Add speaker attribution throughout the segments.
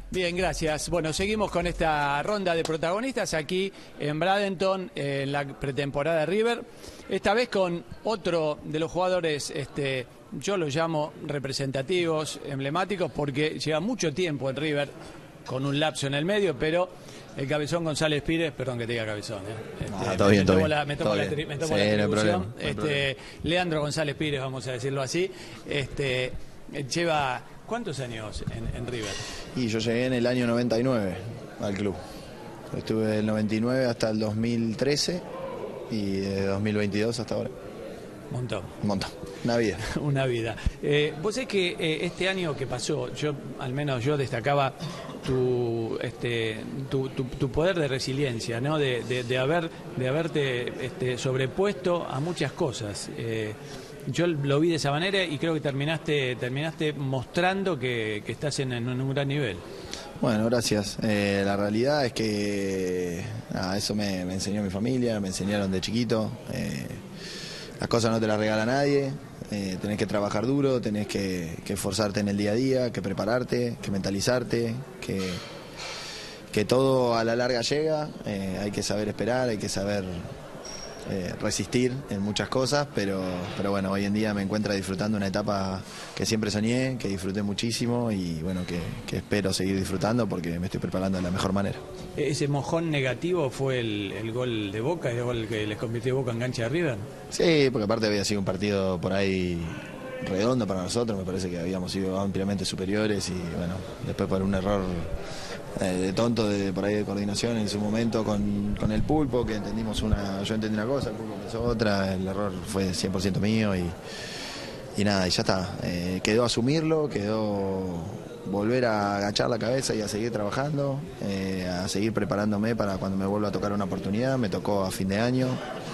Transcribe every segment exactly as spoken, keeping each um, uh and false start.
Speaker 1: Bien, gracias. Bueno, seguimos con esta ronda de protagonistas aquí en Bradenton, eh, en la pretemporada de River. Esta vez con otro de los jugadores, este, yo lo llamo representativos, emblemáticos, porque lleva mucho tiempo en River, con un lapso en el medio, pero el Cabezón González Pires, perdón que te diga Cabezón, ¿eh? Este,
Speaker 2: ah, todo
Speaker 1: me,
Speaker 2: bien,
Speaker 1: me
Speaker 2: todo
Speaker 1: tomo
Speaker 2: bien.
Speaker 1: la, me tomo
Speaker 2: todo
Speaker 1: la,
Speaker 2: bien.
Speaker 1: me tomo
Speaker 2: sí,
Speaker 1: la
Speaker 2: no hay problema,
Speaker 1: atribución.
Speaker 2: no hay
Speaker 1: este,
Speaker 2: problema.
Speaker 1: Leandro González Pires, vamos a decirlo así, este, lleva ¿cuántos años en, en River?
Speaker 2: Y yo llegué en el año noventa y nueve al club. Estuve del noventa y nueve hasta el dos mil trece y de dos mil veintidós hasta ahora.
Speaker 1: Montón.
Speaker 2: Un montón. Una vida.
Speaker 1: Una vida. Eh, vos sabés que eh, este año que pasó, yo al menos yo destacaba tu este tu, tu, tu poder de resiliencia, ¿no? De, de, de haber de haberte este, sobrepuesto a muchas cosas. Eh, yo lo vi de esa manera y creo que terminaste terminaste mostrando que, que estás en, en un gran nivel.
Speaker 2: Bueno, gracias. Eh, la realidad es que nada, eso me, me enseñó mi familia, me enseñaron de chiquito. Eh, las cosas no te las regala nadie. Eh, tenés que trabajar duro, tenés que, que esforzarte en el día a día, que prepararte, que mentalizarte, que, que todo a la larga llega. Eh, hay que saber esperar, hay que saber eh, resistir en muchas cosas, pero, pero bueno, hoy en día me encuentro disfrutando una etapa que siempre soñé, que disfruté muchísimo y bueno, que, que espero seguir disfrutando porque me estoy preparando de la mejor manera.
Speaker 1: ¿Ese mojón negativo fue el, el gol de Boca, el gol que les convirtió Boca en cancha de River?
Speaker 2: Sí, porque aparte había sido un partido por ahí redondo para nosotros, me parece que habíamos sido ampliamente superiores y bueno, después por un error eh, de tonto de por ahí de coordinación en su momento con, con el Pulpo, que entendimos una, yo entendí una cosa, el Pulpo pensó otra, el error fue cien por ciento mío y, y nada, y ya está, eh, quedó asumirlo, quedó volver a agachar la cabeza y a seguir trabajando, eh, a seguir preparándome para cuando me vuelva a tocar una oportunidad. Me tocó a fin de año,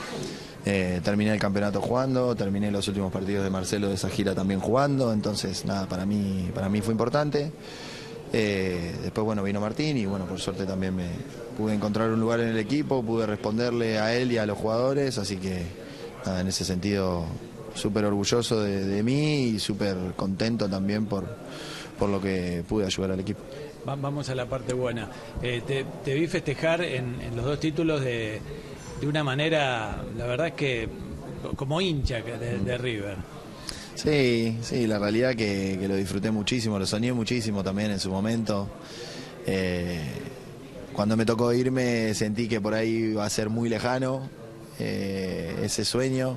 Speaker 2: eh, terminé el campeonato jugando, terminé los últimos partidos de Marcelo de esa gira también jugando, entonces nada, para mí, para mí fue importante. Eh, después bueno, vino Martín y bueno, por suerte también me pude encontrar un lugar en el equipo, pude responderle a él y a los jugadores, así que nada, en ese sentido súper orgulloso de, de mí y súper contento también por por lo que pude ayudar al equipo.
Speaker 1: Vamos a la parte buena. Eh, te, te vi festejar en, en los dos títulos de, de una manera, la verdad es que como hincha de, de River.
Speaker 2: Sí, sí, la realidad que, que lo disfruté muchísimo, lo soñé muchísimo también en su momento. Eh, cuando me tocó irme sentí que por ahí iba a ser muy lejano eh, ese sueño.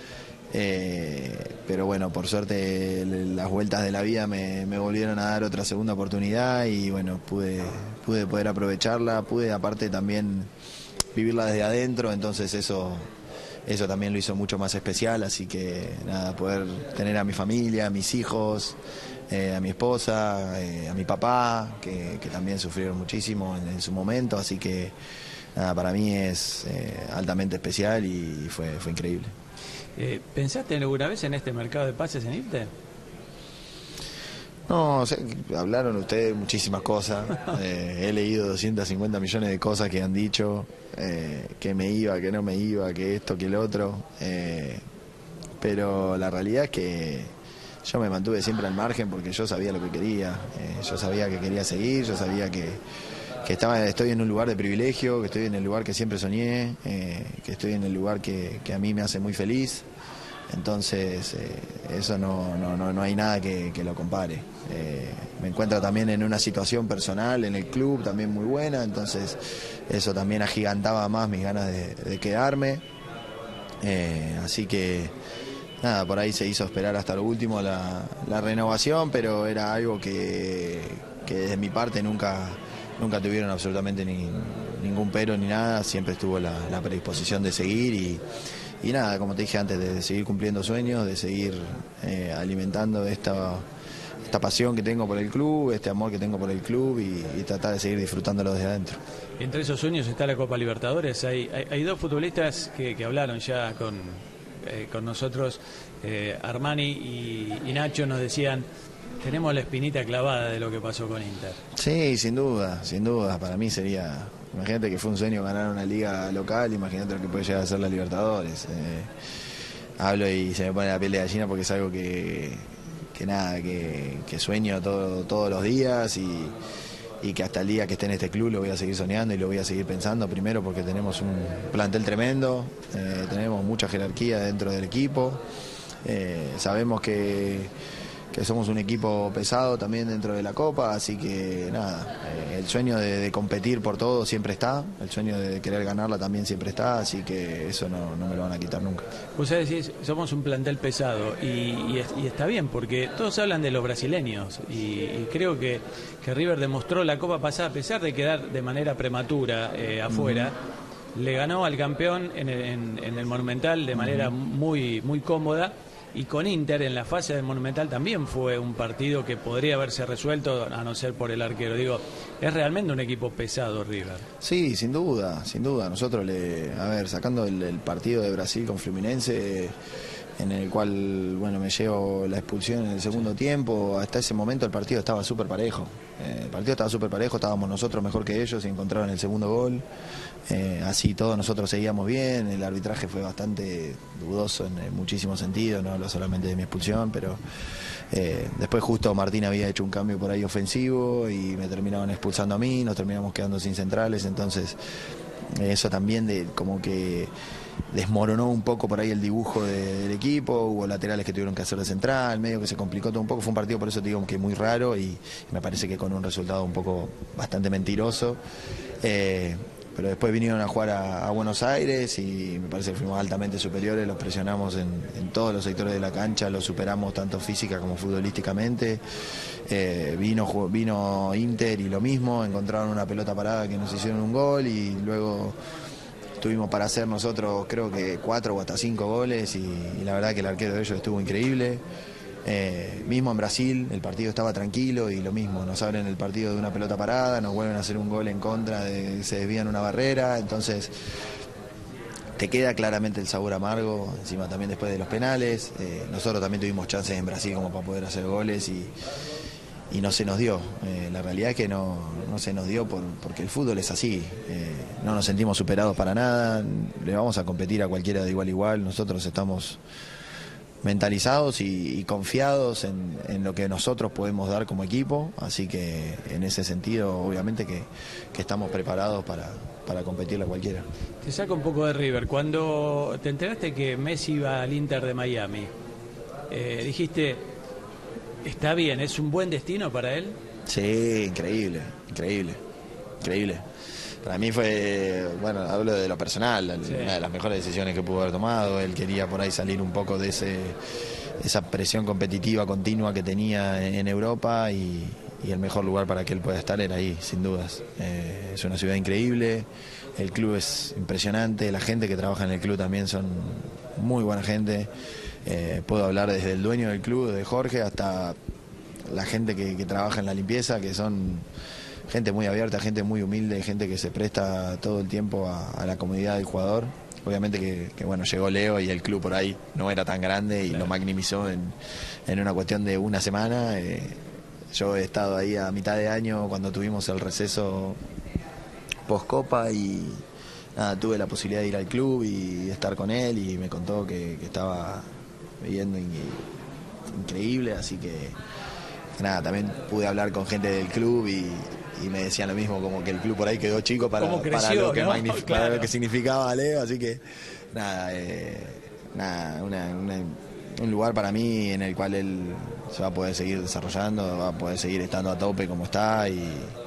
Speaker 2: Eh, pero bueno, por suerte las vueltas de la vida me, me volvieron a dar otra segunda oportunidad y bueno, pude, pude poder aprovecharla, pude aparte también vivirla desde adentro, entonces eso, eso también lo hizo mucho más especial, así que nada, poder tener a mi familia, a mis hijos, eh, a mi esposa, eh, a mi papá, que, que también sufrieron muchísimo en, en su momento, así que nada, para mí es eh, altamente especial y fue, fue increíble.
Speaker 1: Eh, ¿Pensaste alguna vez en este mercado de pases en irte?
Speaker 2: No, o sea, hablaron ustedes muchísimas cosas, eh, he leído doscientos cincuenta millones de cosas que han dicho, eh, que me iba, que no me iba, que esto, que el otro, eh, pero la realidad es que yo me mantuve siempre al margen porque yo sabía lo que quería, eh, yo sabía que quería seguir, yo sabía que, que estaba, estoy en un lugar de privilegio, que estoy en el lugar que siempre soñé, eh, que estoy en el lugar que, que a mí me hace muy feliz. Entonces, eh, eso no, no, no, no hay nada que, que lo compare. Eh, me encuentro también en una situación personal en el club también muy buena, entonces eso también agigantaba más mis ganas de, de quedarme. Eh, así que, nada, por ahí se hizo esperar hasta lo último la, la renovación, pero era algo que, que desde mi parte nunca, nunca tuvieron absolutamente ni, ningún pero ni nada, siempre estuvo la, la predisposición de seguir y Y nada, como te dije antes, de seguir cumpliendo sueños, de seguir eh, alimentando esta, esta pasión que tengo por el club, este amor que tengo por el club y, y tratar de seguir disfrutándolo desde adentro.
Speaker 1: Entre esos sueños está la Copa Libertadores. Hay, hay, hay dos futbolistas que, que hablaron ya con, eh, con nosotros, eh, Armani y, y Nacho, nos decían, tenemos la espinita clavada de lo que pasó con Inter.
Speaker 2: Sí, sin duda, sin duda, para mí sería... Imagínate que fue un sueño ganar una liga local, imagínate lo que puede llegar a ser la Libertadores. Eh, hablo y se me pone la piel de gallina porque es algo que, que nada, que, que sueño todo, todos los días y, y que hasta el día que esté en este club lo voy a seguir soñando y lo voy a seguir pensando, primero porque tenemos un plantel tremendo, eh, tenemos mucha jerarquía dentro del equipo, eh, sabemos que, que somos un equipo pesado también dentro de la Copa, así que nada, eh, el sueño de, de competir por todo siempre está, el sueño de querer ganarla también siempre está, así que eso no, no me lo van a quitar nunca.
Speaker 1: Vos decís, somos un plantel pesado y, y, y está bien, porque todos hablan de los brasileños y, y creo que, que River demostró la Copa pasada, a pesar de quedar de manera prematura eh, afuera, uh-huh. le ganó al campeón en el, en, en el Monumental de manera uh-huh. muy, muy cómoda. Y con Inter en la fase del Monumental también fue un partido que podría haberse resuelto a no ser por el arquero. Digo, es realmente un equipo pesado River.
Speaker 2: Sí, sin duda, sin duda. Nosotros, le, a ver, sacando el, el partido de Brasil con Fluminense, en el cual, bueno, me llevo la expulsión en el segundo tiempo, hasta ese momento el partido estaba súper parejo. Eh, el partido estaba súper parejo, estábamos nosotros mejor que ellos y encontraron el segundo gol. Eh, así todos nosotros seguíamos bien, el arbitraje fue bastante dudoso en, en muchísimos sentidos, no hablo solamente de mi expulsión, pero eh, después justo Martín había hecho un cambio por ahí ofensivo y me terminaban expulsando a mí, nos terminamos quedando sin centrales, entonces eh, eso también de como que desmoronó un poco por ahí el dibujo de, del equipo, hubo laterales que tuvieron que hacer de central, medio que se complicó todo un poco, fue un partido por eso te digo que muy raro y, y me parece que con un resultado un poco bastante mentiroso. Eh, pero después vinieron a jugar a, a Buenos Aires y me parece que fuimos altamente superiores, los presionamos en, en todos los sectores de la cancha, los superamos tanto física como futbolísticamente. Eh, vino, vino Inter y lo mismo, encontraron una pelota parada que nos hicieron un gol y luego tuvimos para hacer nosotros creo que cuatro o hasta cinco goles y, y la verdad que el arquero de ellos estuvo increíble. Eh, mismo en Brasil el partido estaba tranquilo y lo mismo, nos abren el partido de una pelota parada, nos vuelven a hacer un gol en contra, de, se desvían una barrera, entonces te queda claramente el sabor amargo, encima también después de los penales. Eh, nosotros también tuvimos chances en Brasil como para poder hacer goles y, y no se nos dio. Eh, la realidad es que no, no se nos dio por, porque el fútbol es así, eh, no nos sentimos superados para nada, le vamos a competir a cualquiera de igual a igual, nosotros estamos mentalizados y, y confiados en, en lo que nosotros podemos dar como equipo, así que en ese sentido obviamente que, que estamos preparados para, para competirle a cualquiera.
Speaker 1: Te saco un poco de River, cuando te enteraste que Messi iba al Inter de Miami, eh, dijiste, está bien, ¿es un buen destino para él?
Speaker 2: Sí, increíble, increíble, increíble. Para mí fue, bueno, hablo de lo personal, sí. Una de las mejores decisiones que pudo haber tomado. Él quería por ahí salir un poco de ese, esa presión competitiva continua que tenía en Europa y, y el mejor lugar para que él pueda estar era ahí, sin dudas. Eh, es una ciudad increíble, el club es impresionante, la gente que trabaja en el club también son muy buena gente. Eh, puedo hablar desde el dueño del club, de Jorge, hasta la gente que, que trabaja en la limpieza, que son gente muy abierta, gente muy humilde, gente que se presta todo el tiempo a, a la comunidad del jugador. Obviamente que, que bueno, llegó Leo y el club por ahí no era tan grande y claro, lo maximizó en, en una cuestión de una semana. Eh, yo he estado ahí a mitad de año cuando tuvimos el receso post-copa y nada, tuve la posibilidad de ir al club y estar con él y me contó que, que estaba viviendo in, increíble, así que nada, también pude hablar con gente del club y y me decían lo mismo, como que el club por ahí quedó chico para, creció, para, lo, que ¿no? claro. para lo que significaba Leo, así que nada, eh, nada una, una, un lugar para mí en el cual él se va a poder seguir desarrollando, va a poder seguir estando a tope como está y,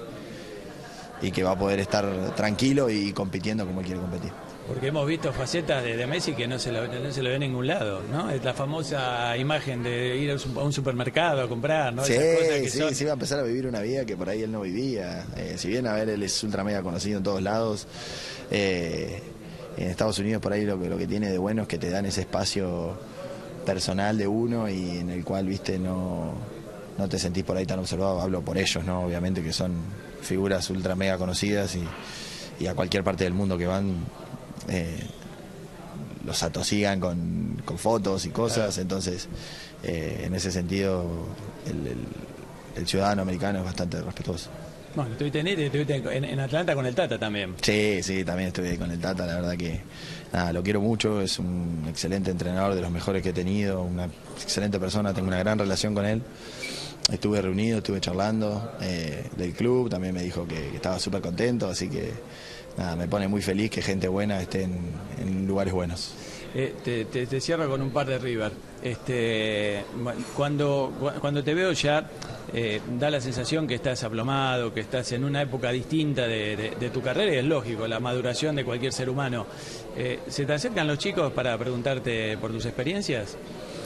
Speaker 2: y que va a poder estar tranquilo y compitiendo como él quiere competir.
Speaker 1: Porque hemos visto facetas de, de Messi que no se, lo, no se lo ve en ningún lado, ¿no? Es la famosa imagen de ir a un supermercado a comprar, ¿no?
Speaker 2: Sí,
Speaker 1: Esas cosas que
Speaker 2: sí,
Speaker 1: son...
Speaker 2: sí, va a empezar a vivir una vida que por ahí él no vivía. Eh, si bien, a ver, él es ultra mega conocido en todos lados, eh, en Estados Unidos por ahí lo que, lo que tiene de bueno es que te dan ese espacio personal de uno y en el cual, viste, no, no te sentís por ahí tan observado. Hablo por ellos, ¿no? Obviamente que son figuras ultra mega conocidas y, y a cualquier parte del mundo que van... Eh, los atosigan con, con fotos y cosas, claro. Entonces eh, en ese sentido el, el, el ciudadano americano es bastante respetuoso.
Speaker 1: Bueno, estuviste en, estuviste en, en Atlanta con el Tata también.
Speaker 2: Sí, sí, también estuve con el Tata, la verdad que nada, lo quiero mucho, es un excelente entrenador, de los mejores que he tenido, una excelente persona, tengo una gran relación con él. estuve reunido, estuve charlando eh, del club, también me dijo que, que estaba súper contento, así que nada, me pone muy feliz que gente buena esté en, en lugares buenos.
Speaker 1: Eh, te, te, te cierro con un par de River. Este, cuando, cuando te veo ya eh, da la sensación que estás aplomado, que estás en una época distinta de, de, de tu carrera, y es lógico, la maduración de cualquier ser humano. Eh, ¿Se te acercan los chicos para preguntarte por tus experiencias?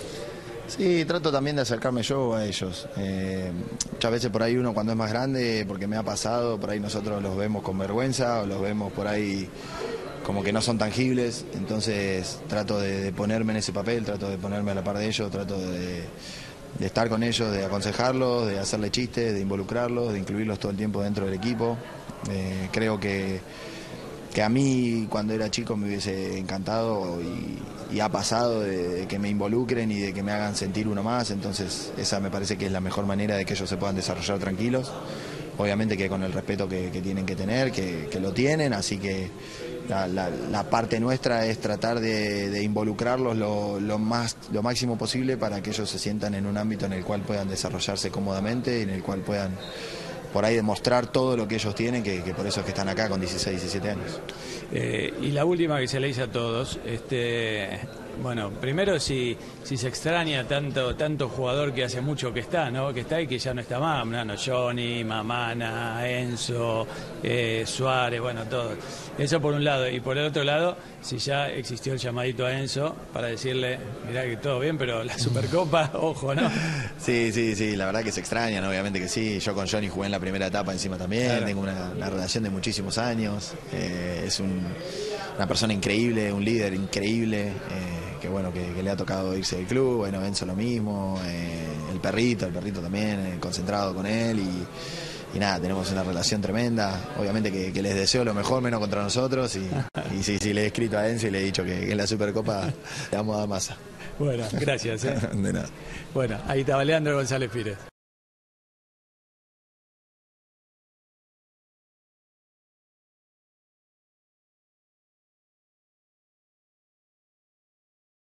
Speaker 2: Sí, trato también de acercarme yo a ellos. Eh, muchas veces por ahí uno cuando es más grande, porque me ha pasado, por ahí nosotros los vemos con vergüenza o los vemos por ahí como que no son tangibles, entonces trato de, de ponerme en ese papel, trato de ponerme a la par de ellos, trato de, de estar con ellos, de aconsejarlos, de hacerle chistes, de involucrarlos, de incluirlos todo el tiempo dentro del equipo. Eh, creo que, que a mí cuando era chico me hubiese encantado y, y ha pasado de, de que me involucren y de que me hagan sentir uno más, entonces esa me parece que es la mejor manera de que ellos se puedan desarrollar tranquilos. Obviamente que con el respeto que, que tienen que tener, que, que lo tienen, así que la, la, la parte nuestra es tratar de, de involucrarlos lo, lo, más, lo máximo posible para que ellos se sientan en un ámbito en el cual puedan desarrollarse cómodamente y en el cual puedan por ahí demostrar todo lo que ellos tienen, que, que por eso es que están acá con dieciséis, diecisiete años.
Speaker 1: Eh, y la última que se le dice a todos, este, bueno, primero si, si se extraña tanto tanto jugador que hace mucho que está, ¿no? Que está y que ya no está más, no, Johnny, Mamana, Enzo, eh, Suárez, bueno, todo. Eso por un lado. Y por el otro lado, si ya existió el llamadito a Enzo para decirle, mirá que todo bien, pero la Supercopa, ojo, ¿no?
Speaker 2: Sí, sí, sí, la verdad que se extrañan, obviamente que sí. Yo con Johnny jugué en la primera etapa encima también, claro. Tengo una, una relación de muchísimos años. Eh, es un, una persona increíble, un líder increíble, eh, que bueno, que, que le ha tocado irse del club. Bueno, Enzo lo mismo, eh, el perrito, el perrito también, eh, concentrado con él y, y nada, tenemos una relación tremenda. Obviamente que, que les deseo lo mejor, menos contra nosotros y, y sí, sí, le he escrito a Enzo y le he dicho que, que en la Supercopa le vamos a dar masa.
Speaker 1: Bueno, gracias. ¿eh?
Speaker 2: De nada.
Speaker 1: Bueno, ahí estaba Leandro González Pires.